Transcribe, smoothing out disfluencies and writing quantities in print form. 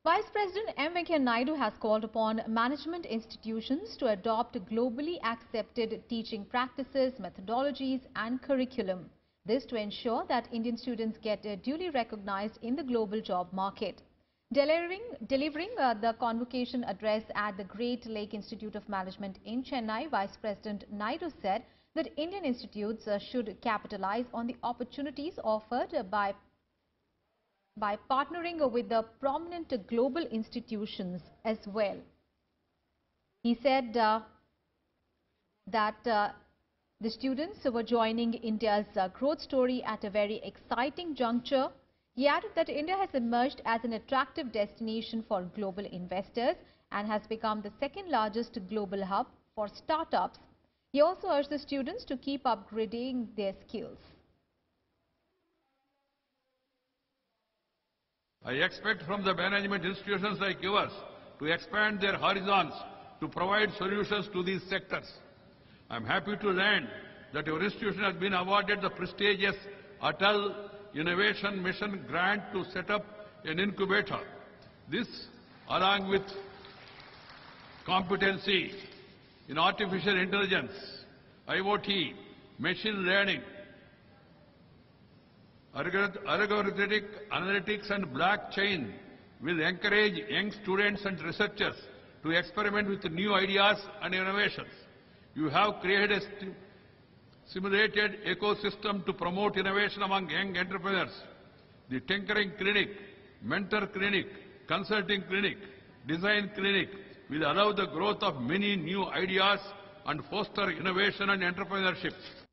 Vice President M Venkaiah Naidu has called upon management institutions to adopt globally accepted teaching practices, methodologies and curriculum. This to ensure that Indian students get duly recognized in the global job market. Delivering the convocation address at the Great Lake Institute of Management in Chennai, Vice President Naidu said that Indian institutes should capitalize on the opportunities offered by partnering with the prominent global institutions as well. He said that the students were joining India's growth story at a very exciting juncture. He added that India has emerged as an attractive destination for global investors and has become the second largest global hub for startups. He also urged the students to keep upgrading their skills. I expect from the management institutions like yours to expand their horizons to provide solutions to these sectors. I am happy to learn that your institution has been awarded the prestigious Atal Innovation Mission grant to set up an incubator. This, along with competency in artificial intelligence, IoT, machine learning, algorithmic analytics and blockchain, will encourage young students and researchers to experiment with new ideas and innovations. You have created a simulated ecosystem to promote innovation among young entrepreneurs. The Tinkering Clinic, Mentor Clinic, Consulting Clinic, Design Clinic will allow the growth of many new ideas and foster innovation and entrepreneurship.